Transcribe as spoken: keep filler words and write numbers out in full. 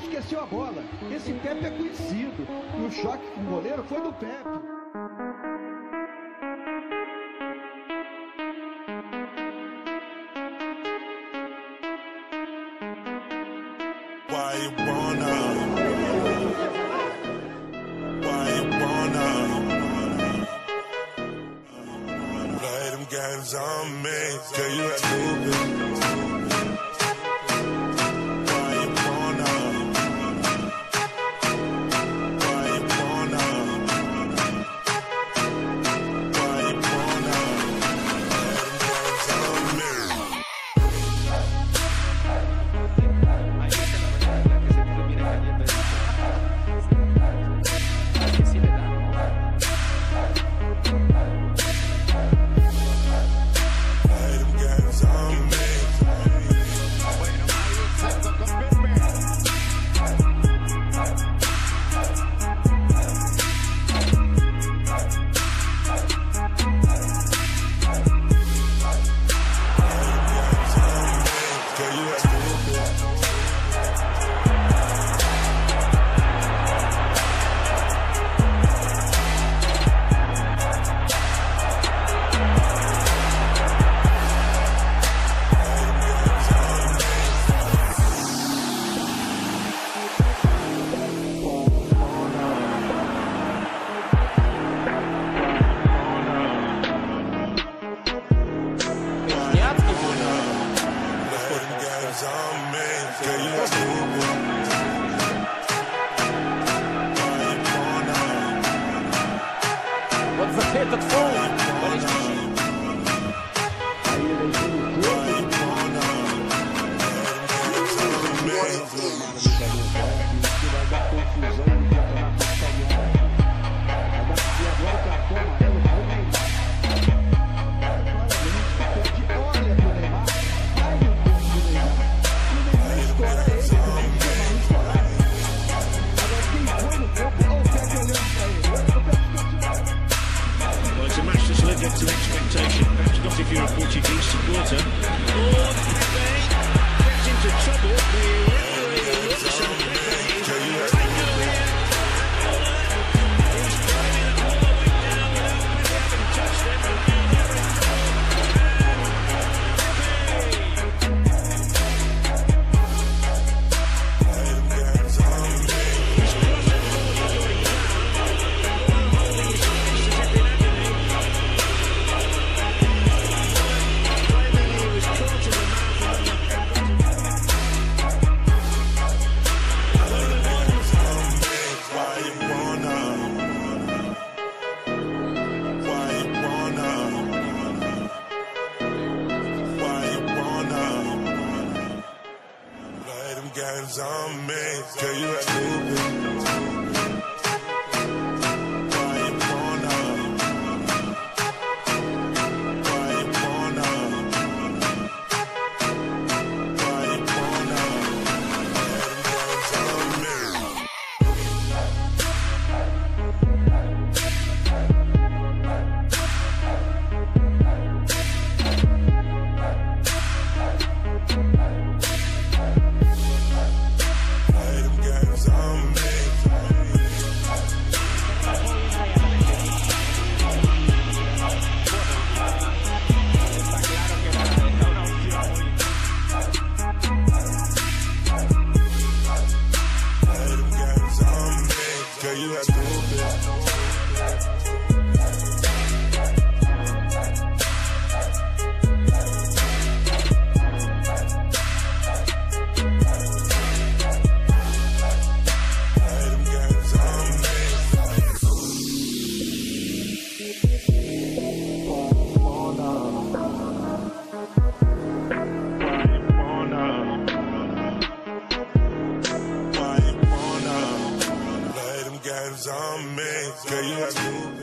Pepe esqueceu a bola. Esse Pepe é conhecido. E o choque com o goleiro foi do Pepe. Why you wanna? Why you wanna? Play them games on me. Girl, you stupid. Why you wanna? Why you wanna? Why you wanna? Play them games on me. Этот фол. To expectation, perhaps not if you're a Portuguese supporter. Oh, Pepe gets into trouble. The referee looks on Pepe. He's driving the ball all the way down without Pepe having touched it. Games on me, girl, you stupid. Why you wanna? Why you wanna? Why you wanna? Games on me. On me, girl, you stupid.